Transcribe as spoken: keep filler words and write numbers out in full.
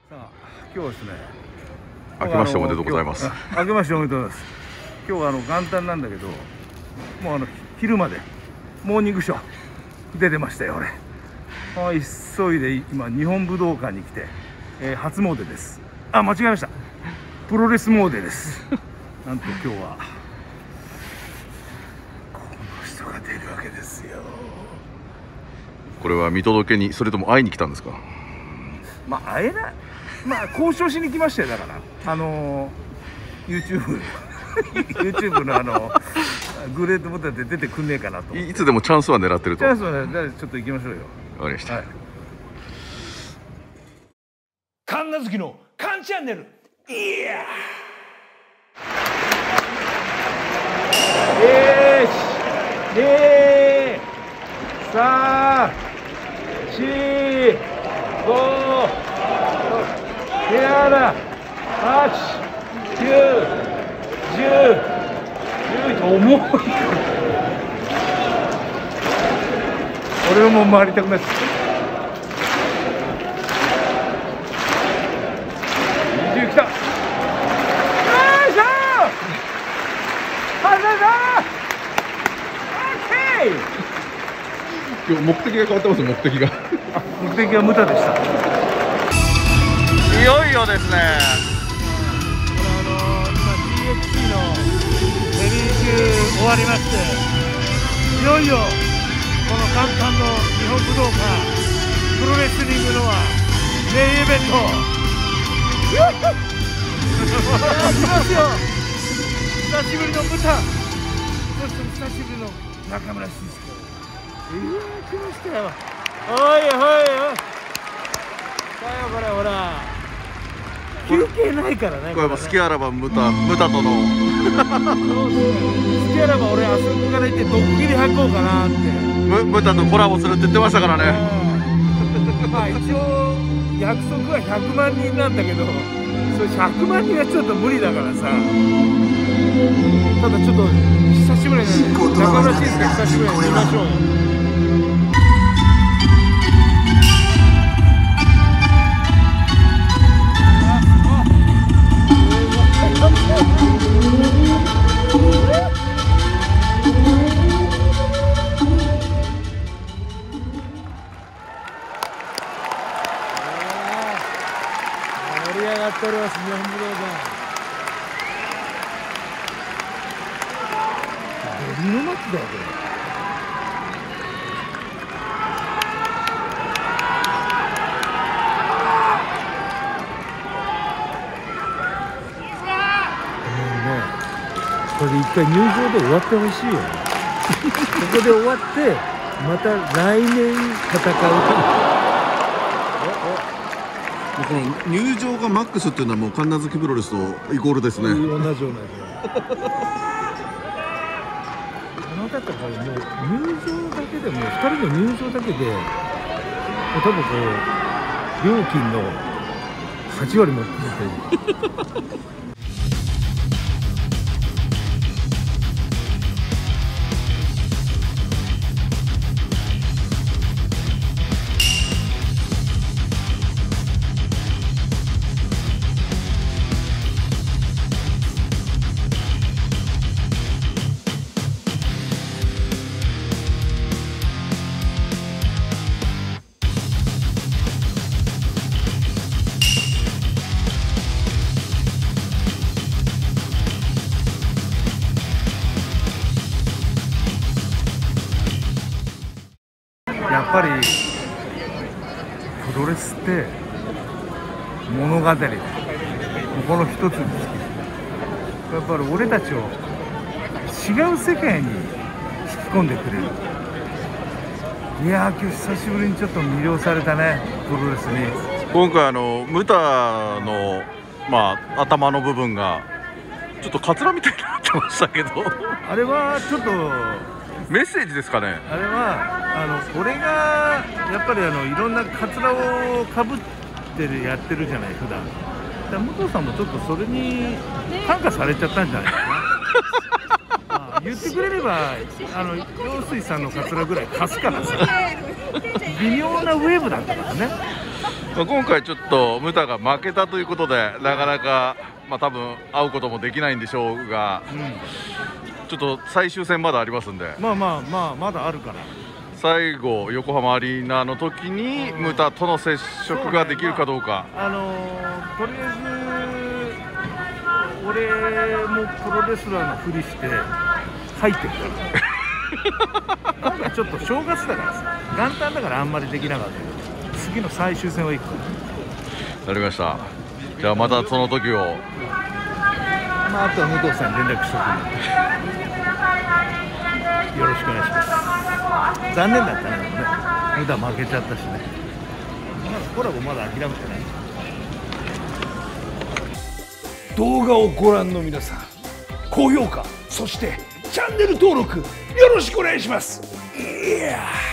さあ、今日はですね。 明けましておめでとうございます。 明けましておめでとうございます。今日はあの元旦なんだけど、もうあの昼までモーニングショー出てましたよ俺。あ、急いで今日本武道館に来て、えー、初詣です。あ、間違えました。プロレス詣です。なんと今日はこの人が出るわけですよ。 これは見届けに、それとも会いに来たんですか？ まあ会えない。まあ交渉しに来ましたよ。だからあのー、YouTube YouTube のあのグレートボタンで出てくんねえかなと。 いつでもチャンスは狙ってると。 チャンスはね、ちょっと行きましょうよ。 わかりました。はい、 神奈月のカンチャンネル。いやーしにさんしごななはちきゅうじゅうじゅういち。重い。俺も回りたくなっちゃった。にじゅう来た。よいしょー。はずだー。オッケー。 今日目的が変わってます。目的が目的は無駄でした。 いよいよですね。 これあの今 ティーエイチシー のヘリー級終わりまして、いよいよこの元旦の日本武道館プロレスリングのはメインイベント。来ますよ。久しぶりのブタ、そして久しぶりの中村慎介。いやー来ましたよ。おいおいおい。さよこれほら。休憩ないからね。 これも好きあらばムタムタとの好きあらば俺あそこから行ってドッキリ履こうかなって。 ムムタとコラボするって言ってましたからね。 まあ一応約束はひゃくまんにんなんだけど、それひゃくまんにんはちょっと無理だからさ。ただちょっと久しぶりに中村慎介久しぶりに見ましょうよ。盛り上がっております、日本武道館。ベリの街だよこれ。これで一回入場で終わってほしいよね。ここで終わってまた来年戦う。 この入場がマックスっていうのはもう神奈月プロレスとイコールですね。 同じ同じ。あの方からもう入場だけでもふたりの入場だけで多分こう料金のはちわり持ってる。やっぱりプロレスって物語でこの一つにつき、やっぱり俺たちを違う世界に引き込んでくれる。いやー今日久しぶりにちょっと魅了されたね、プロレスに。 今回あのムタのまあ頭の部分がちょっとカツラみたいになってましたけどあれはちょっとメッセージですかね。 あれはあの俺がやっぱりあのいろんなカツラをかぶってるやってるじゃない普段。だから武藤さんもちょっとそれに感化されちゃったんじゃないかな。まあ言ってくれればあの陽水さんのカツラぐらい貸すからさ。微妙なウェーブだったからね。 まあ今回ちょっとムタが負けたということでなかなかまあ多分会うこともできないんでしょうが、うん、ちょっと最終戦まだありますんで、 まあまあまあまだあるから、 最後横浜アリーナの時にムタとの接触ができるかどうか。 あのー、とりあえず俺もプロレスラーのふりして入ってるから今回ちょっと正月だからさ、元旦だからあんまりできなかったけど、次の最終戦は行くから。 なりました。じゃあまたその時を、 まあ、あとは武藤さんに連絡しておく。よろしくお願いします。残念だったね、でもね、ムタ負けちゃったしね。まだコラボまだ諦めてない。 動画をご覧の皆さん、高評価、そしてチャンネル登録よろしくお願いします。いやー